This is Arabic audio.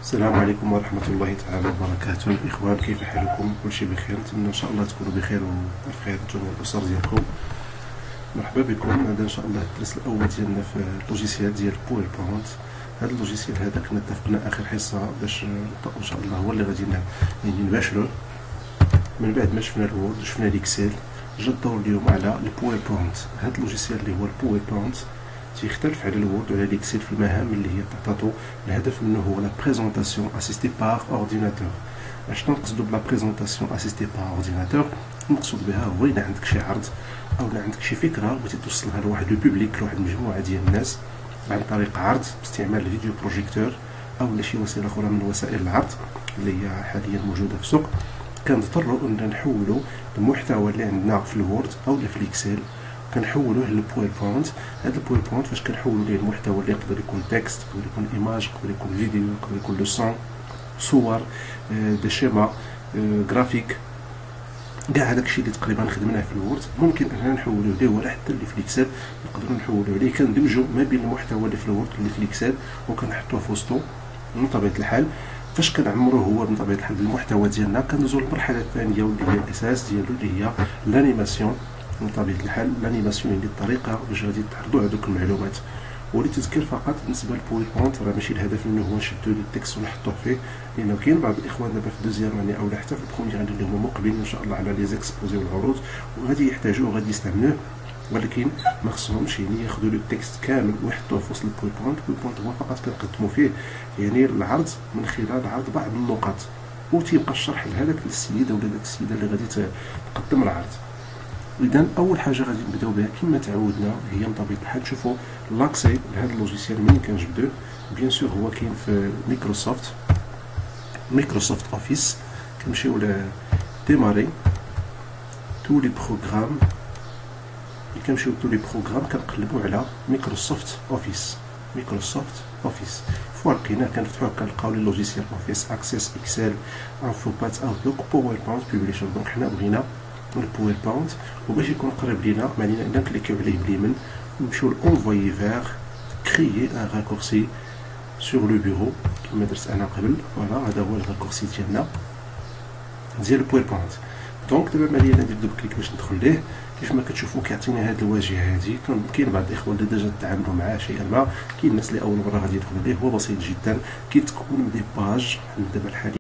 السلام عليكم ورحمة الله تعالى وبركاته. الإخوان، كيف حالكم؟ كل شيء بخير، نتمنى إن شاء الله تكونوا بخير وفي خير جميع الأسر ديالكم. مرحبا بكم. هذا إن شاء الله الدرس الأول ديالنا في اللوجيسيال ديال بويربوينت. هذا اللوجيسيال هذا كنا اتفقنا آخر حصة باش إن شاء الله هو اللي غادي يعني نباشروه. من بعد ما شفنا الوورد وشفنا الإكسل، جا الدور اليوم على البويربوينت. هذا اللوجيسيال اللي هو البويربوينت تيختلف على الوورد وعلى ليكسيل في المهام اللي هي تعطاتو. الهدف منه هو لا بريزونطاسيون اسيستي باغ اورديناتور. اشنو نقصدو بلا بريزونطاسيون اسيستي باغ اورديناتور؟ المقصود بها هو الا عندك شي عرض او عندك شي فكره بغيتي توصلها لواحد لو بوبليك، لواحد المجموعه ديال الناس عن طريق عرض باستعمال الفيديو بروجيكتور او شي وسيله اخرى من وسائل العرض اللي هي حاليا موجوده في السوق. كنضطروا ان نحولوا المحتوى اللي عندنا في الوورد او في الاكسل كنحولوه للبويربوينت. هذا البويربوينت فاش كنحولوا ليه المحتوى اللي يقدر يكون تكست، يقدر يكون ايماج، يقدر يكون فيديو، يقدر يكون لو سون، صور، دي شيما، جرافيك، كاع هذاك الشيء اللي تقريبا خدمناه في الوورد ممكن اننا نحولوه ليه ولا حتى اللي في الاكسل نقدروا نحولوه ليه. كندمجوا ما بين المحتوى اللي في الوورد واللي في الاكسل وكنحطوه في وسطو. من طبيعه الحال فاش كنعمروه هو من طبيعه الحال بالمحتوى ديالنا كندوزو للمرحله الثانيه واللي هي الاساس ديالو اللي هي الانيماسيون. من طبيعه الحال الانيماسيون هي الطريقه باش غادي تعرضوا هذوك المعلومات. ولتذكير فقط بالنسبه للبويربوينت راه ماشي الهدف منه هو نشدو التكست ونحطوه فيه، لانه كاين بعض الاخوان دابا في دوزيام اني او حتى في البروميير اللي هما مقبلين ان شاء الله على لي زيكسبوزي والعروض وغادي يحتاجوه وغادي يستعملوه، ولكن ما خصهمش يعني ياخذوا لو التكست كامل ويحطوه في وسط البويربوينت. البويربوينت هو فقط كنقدموا فيه يعني العرض من خلال عرض بعض النقاط وتيبقى الشرح لهذاك السيد ولا داك السيده اللي غادي تقدم العرض. اذا اول حاجه غادي نبداو بها كما تعودنا هي من طبيعه الحال نشوفوا لاكسي لهذا اللوجيسيال منين كنجبدوه. بيان سور هو كاين في مايكروسوفت اوفيس. كنمشيو ل ديماري تو لي بروغرام، كنمشيو تو لي بروغرام كنقلبوا على مايكروسوفت اوفيس. فوا لقيناه كنفتحوه كنلقاو لي لوجيسيال اوفيس، اكسس، اكسل، انفوبات، اوتلوك، باوربوينت، بوبليشر. دونك حنا بغينا البويربوينت وباش يكون قريب لينا ما علينا الا نكليكيو عليه باليمين ونمشيو لونفويي فيغ كريي ان راكورسي سور لو بيرو كما درت انا قبل. فوالا هذا هو الراكورسي ديالنا ديال البويربوينت. دونك دابا ما علينا ندير دوبل كليك باش ندخل ليه. كيف ما كتشوفوا كيعطيني هذه الواجهه هذه. كاين بعض الاخوان اللي ديجا تعاملوا معاه شيئا ما، كاين الناس اللي اول مره غادي يدخلوا ليه. هو بسيط جدا، كيتكون دي باج دابا الحالي